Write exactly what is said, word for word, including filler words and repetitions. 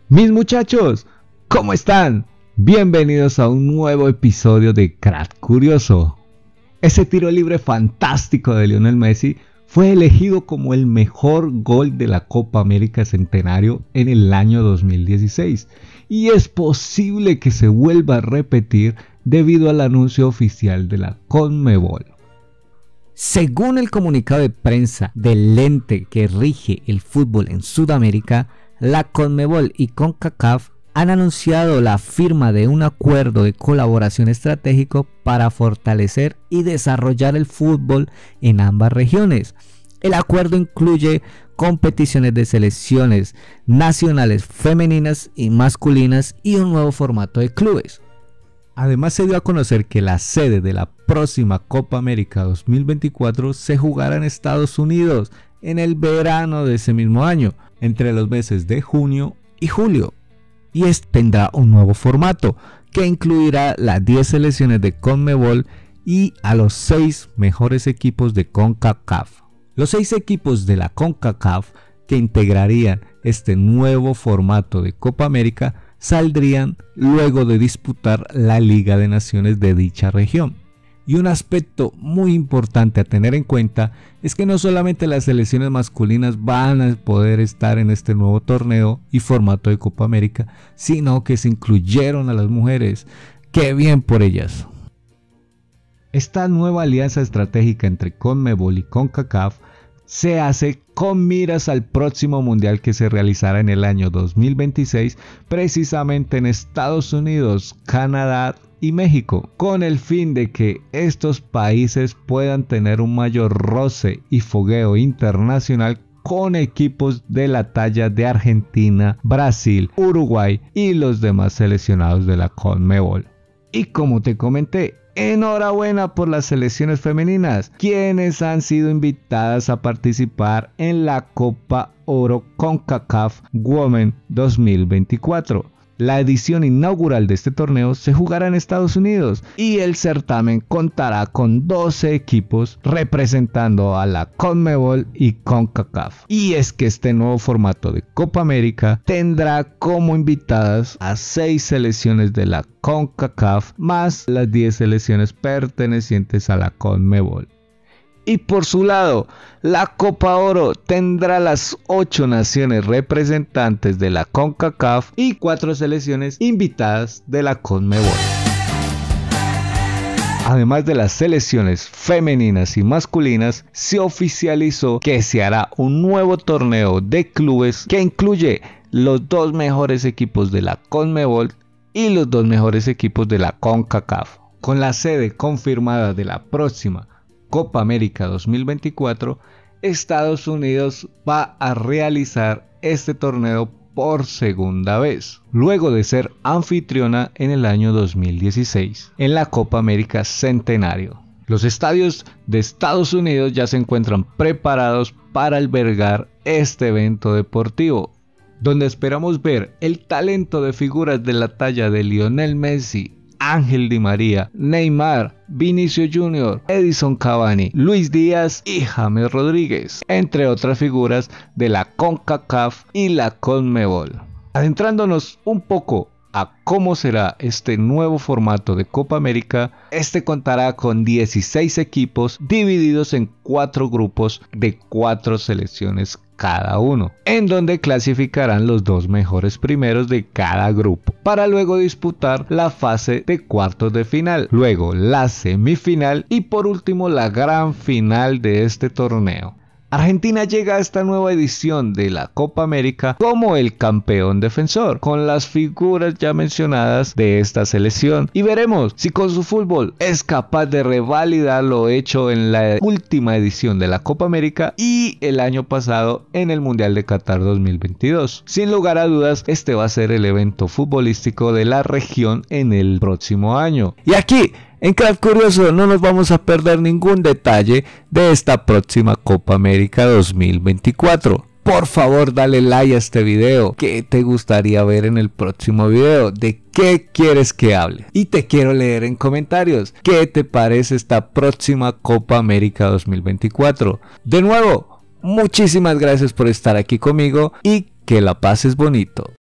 Mis muchachos, ¿cómo están? Bienvenidos a un nuevo episodio de Crack Curioso. Ese tiro libre fantástico de Lionel Messi fue elegido como el mejor gol de la Copa América Centenario en el año dos mil dieciséis y es posible que se vuelva a repetir debido al anuncio oficial de la CONMEBOL. Según el comunicado de prensa del ente que rige el fútbol en Sudamérica, la CONMEBOL y CONCACAF han anunciado la firma de un acuerdo de colaboración estratégico para fortalecer y desarrollar el fútbol en ambas regiones. El acuerdo incluye competiciones de selecciones nacionales femeninas y masculinas y un nuevo formato de clubes. Además, se dio a conocer que la sede de la próxima Copa América dos mil veinticuatro se jugará en Estados Unidos en el verano de ese mismo año, entre los meses de junio y julio. Y este tendrá un nuevo formato que incluirá las diez selecciones de CONMEBOL y a los seis mejores equipos de CONCACAF. Los seis equipos de la CONCACAF que integrarían este nuevo formato de Copa América saldrían luego de disputar la Liga de Naciones de dicha región. Y un aspecto muy importante a tener en cuenta es que no solamente las selecciones masculinas van a poder estar en este nuevo torneo y formato de Copa América, sino que se incluyeron a las mujeres. ¡Qué bien por ellas! Esta nueva alianza estratégica entre CONMEBOL y CONCACAF se hace con miras al próximo mundial que se realizará en el año dos mil veintiséis, precisamente en Estados Unidos, Canadá y México, con el fin de que estos países puedan tener un mayor roce y fogueo internacional con equipos de la talla de Argentina, Brasil, Uruguay y los demás seleccionados de la CONMEBOL. Y como te comenté, enhorabuena por las selecciones femeninas, quienes han sido invitadas a participar en la Copa Oro CONCACAF Women dos mil veinticuatro. La edición inaugural de este torneo se jugará en Estados Unidos y el certamen contará con doce equipos representando a la CONMEBOL y CONCACAF. Y es que este nuevo formato de Copa América tendrá como invitadas a seis selecciones de la CONCACAF más las diez selecciones pertenecientes a la CONMEBOL. Y por su lado, la Copa Oro tendrá las ocho naciones representantes de la CONCACAF y cuatro selecciones invitadas de la CONMEBOL. Además de las selecciones femeninas y masculinas, se oficializó que se hará un nuevo torneo de clubes que incluye los dos mejores equipos de la CONMEBOL y los dos mejores equipos de la CONCACAF. Con la sede confirmada de la próxima Copa América dos mil veinticuatro, Estados Unidos va a realizar este torneo por segunda vez, luego de ser anfitriona en el año dos mil dieciséis en la Copa América Centenario. Los estadios de Estados Unidos ya se encuentran preparados para albergar este evento deportivo, donde esperamos ver el talento de figuras de la talla de Lionel Messi, Ángel Di María, Neymar, Vinicius Junior, Edison Cavani, Luis Díaz y James Rodríguez, entre otras figuras de la CONCACAF y la CONMEBOL. Adentrándonos un poco a cómo será este nuevo formato de Copa América, este contará con dieciséis equipos divididos en cuatro grupos de cuatro selecciones cada uno, en donde clasificarán los dos mejores primeros de cada grupo, para luego disputar la fase de cuartos de final, luego la semifinal y por último la gran final de este torneo. Argentina llega a esta nueva edición de la Copa América como el campeón defensor, con las figuras ya mencionadas de esta selección, y veremos si con su fútbol es capaz de revalidar lo hecho en la última edición de la Copa América y el año pasado en el Mundial de Qatar dos mil veintidós. Sin lugar a dudas, este va a ser el evento futbolístico de la región en el próximo año. Y aquí, en Crack Curioso, no nos vamos a perder ningún detalle de esta próxima Copa América dos mil veinticuatro. Por favor, dale like a este video. ¿Qué te gustaría ver en el próximo video? ¿De qué quieres que hable? Y te quiero leer en comentarios. ¿Qué te parece esta próxima Copa América dos mil veinticuatro? De nuevo, muchísimas gracias por estar aquí conmigo y que la pases bonito.